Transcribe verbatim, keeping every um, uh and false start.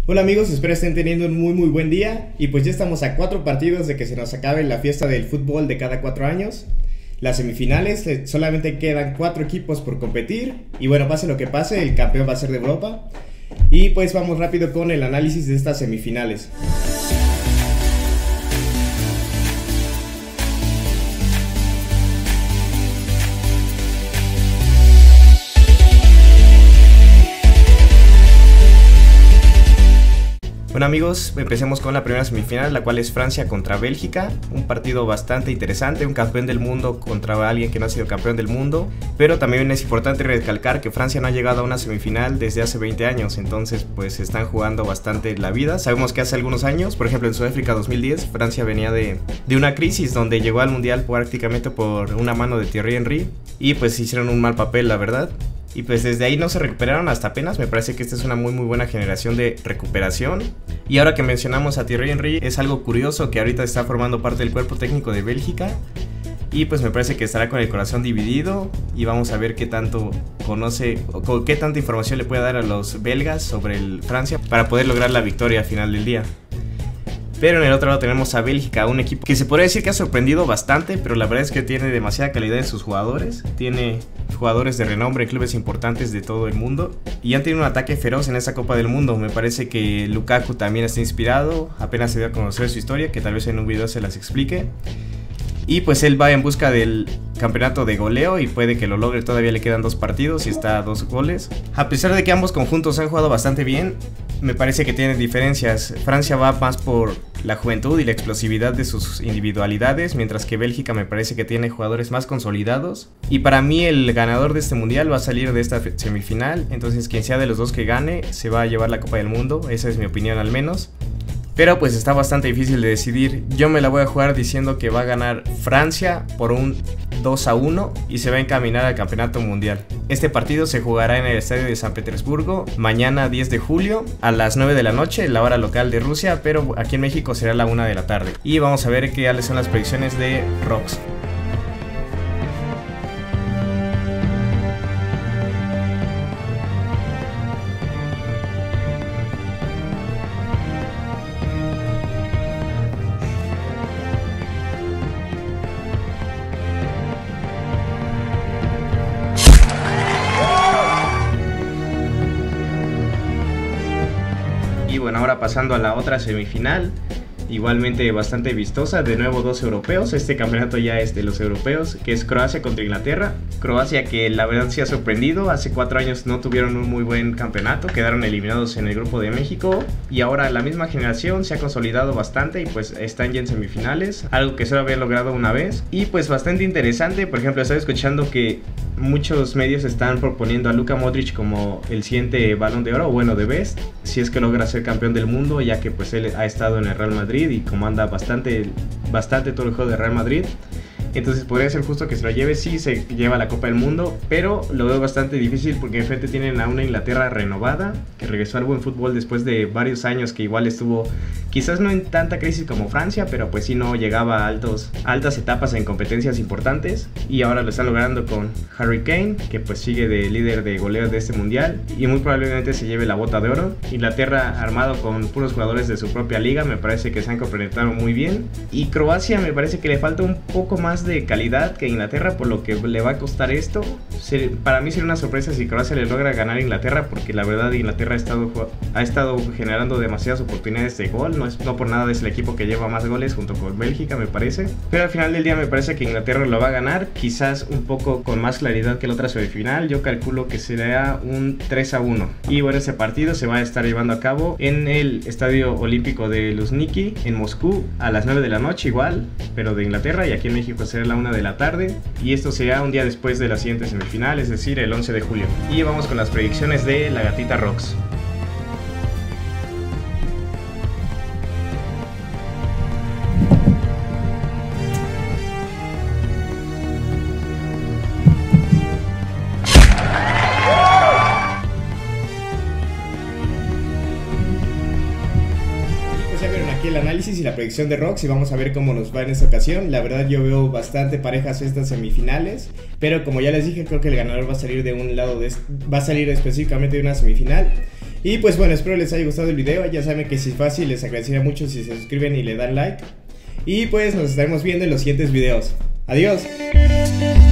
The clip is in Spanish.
Hola amigos, espero estén teniendo un muy muy buen día y pues ya estamos a cuatro partidos de que se nos acabe la fiesta del fútbol de cada cuatro años. Las semifinales, eh, solamente quedan cuatro equipos por competir y bueno, pase lo que pase, el campeón va a ser de Europa. Y pues vamos rápido con el análisis de estas semifinales. Bueno amigos, empecemos con la primera semifinal, la cual es Francia contra Bélgica. Un partido bastante interesante, un campeón del mundo contra alguien que no ha sido campeón del mundo. Pero también es importante recalcar que Francia no ha llegado a una semifinal desde hace veinte años. Entonces pues están jugando bastante la vida. Sabemos que hace algunos años, por ejemplo en Sudáfrica dos mil diez, Francia venía de, de una crisis donde llegó al mundial prácticamente por una mano de Thierry Henry. Y pues hicieron un mal papel, la verdad. Y pues desde ahí no se recuperaron hasta apenas. Me parece que esta es una muy muy buena generación de recuperación. Y ahora que mencionamos a Thierry Henry, es algo curioso que ahorita está formando parte del cuerpo técnico de Bélgica. Y pues me parece que estará con el corazón dividido. Y vamos a ver qué tanto conoce o qué tanta información le puede dar a los belgas sobre el Francia para poder lograr la victoria al final del día. Pero en el otro lado tenemos a Bélgica, un equipo que se podría decir que ha sorprendido bastante, pero la verdad es que tiene demasiada calidad en sus jugadores. Tiene jugadores de renombre en clubes importantes de todo el mundo y han tenido un ataque feroz en esta Copa del Mundo. Me parece que Lukaku también está inspirado, apenas se dio a conocer su historia, que tal vez en un video se las explique. Y pues él va en busca del campeonato de goleo y puede que lo logre, todavía le quedan dos partidos y está a dos goles. A pesar de que ambos conjuntos han jugado bastante bien, me parece que tienen diferencias. Francia va más por la juventud y la explosividad de sus individualidades, mientras que Bélgica me parece que tiene jugadores más consolidados. Y para mí el ganador de este mundial va a salir de esta semifinal, entonces quien sea de los dos que gane se va a llevar la Copa del Mundo, esa es mi opinión al menos. Pero pues está bastante difícil de decidir. Yo me la voy a jugar diciendo que va a ganar Francia por un dos a uno y se va a encaminar al campeonato mundial. Este partido se jugará en el estadio de San Petersburgo mañana diez de julio a las nueve de la noche, la hora local de Rusia, pero aquí en México será la una de la tarde. Y vamos a ver qué son las predicciones de Rox. Y bueno, ahora pasando a la otra semifinal, igualmente bastante vistosa, de nuevo dos europeos, este campeonato ya es de los europeos, que es Croacia contra Inglaterra. Croacia que la verdad sí ha sorprendido, hace cuatro años no tuvieron un muy buen campeonato, quedaron eliminados en el grupo de México y ahora la misma generación se ha consolidado bastante y pues están ya en semifinales, algo que solo habían logrado una vez y pues bastante interesante. Por ejemplo, estaba escuchando que muchos medios están proponiendo a Luka Modric como el siguiente Balón de Oro, o bueno, de Best, si es que logra ser campeón del mundo, ya que pues él ha estado en el Real Madrid y comanda bastante, bastante todo el juego de Real Madrid. Entonces podría ser justo que se lo lleve, sí se lleva la Copa del Mundo, pero lo veo bastante difícil porque enfrente tienen a una Inglaterra renovada, que regresó al buen fútbol después de varios años, que igual estuvo quizás no en tanta crisis como Francia, pero pues sí no llegaba a altos, altas etapas en competencias importantes, y ahora lo están logrando con Harry Kane, que pues sigue de líder de goleo de este mundial, y muy probablemente se lleve la bota de oro. Inglaterra armado con puros jugadores de su propia liga, me parece que se han complementado muy bien, y Croacia me parece que le falta un poco más de calidad que Inglaterra, por lo que le va a costar esto. Para mí sería una sorpresa si Croacia le logra ganar a Inglaterra, porque la verdad Inglaterra ha estado, ha estado generando demasiadas oportunidades de gol, no, es, no por nada es el equipo que lleva más goles junto con Bélgica me parece, pero al final del día me parece que Inglaterra lo va a ganar, quizás un poco con más claridad que la otra semifinal. Yo calculo que será un tres a uno y bueno, ese partido se va a estar llevando a cabo en el Estadio Olímpico de Luzhniki en Moscú a las nueve de la noche igual, pero de Inglaterra, y aquí en México será la una de la tarde, y esto será un día después de la siguiente semifinal, es decir, el once de julio. Y vamos con las predicciones de la gatita Rox. aquí el análisis y la predicción de Rox y vamos a ver cómo nos va en esta ocasión. La verdad yo veo bastante parejas estas semifinales, pero como ya les dije, creo que el ganador va a salir de un lado, de, va a salir específicamente de una semifinal. Y pues bueno, espero les haya gustado el video. Ya saben que si es fácil, les agradecería mucho si se suscriben y le dan like. Y pues nos estaremos viendo en los siguientes videos. Adiós.